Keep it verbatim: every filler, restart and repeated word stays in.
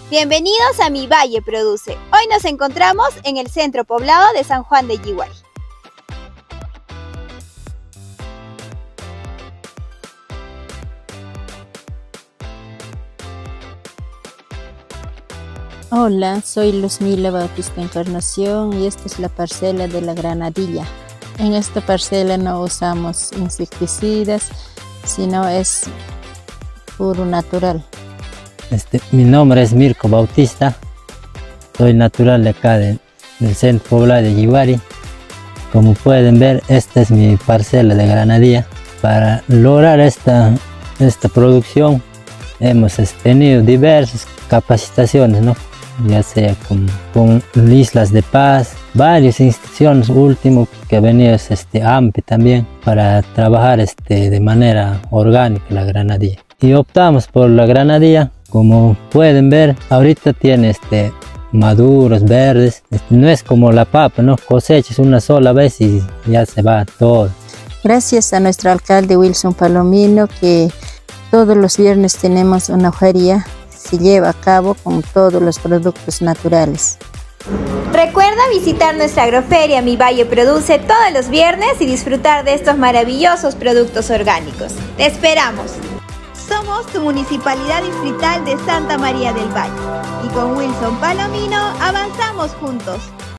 Bienvenidos a Mi Valle Produce. Hoy nos encontramos en el centro poblado de San Juan de Yiguari. Hola, soy Luzmila Bautista Encarnación y esta es la parcela de la granadilla. En esta parcela no usamos insecticidas, sino es puro natural. Este, mi nombre es Mirko Bautista, soy natural de acá de, del centro poblado de Yiguari. Como pueden ver, esta es mi parcela de granadilla. Para lograr esta, esta producción hemos tenido diversas capacitaciones, ¿no? Ya sea con, con Islas de Paz, varias instituciones, último que ha venido es este A M P E también, para trabajar este, de manera orgánica la granadilla. Y optamos por la granadilla. Como pueden ver, ahorita tiene este, maduros, verdes. Este, no es como la papa, ¿no? Cosechas una sola vez y ya se va todo. Gracias a nuestro alcalde Wilson Palomino, que todos los viernes tenemos una feria, se lleva a cabo con todos los productos naturales. Recuerda visitar nuestra agroferia Mi Valle Produce todos los viernes y disfrutar de estos maravillosos productos orgánicos. ¡Te esperamos! Somos tu Municipalidad Distrital de Santa María del Valle y con Wilson Palomino avanzamos juntos.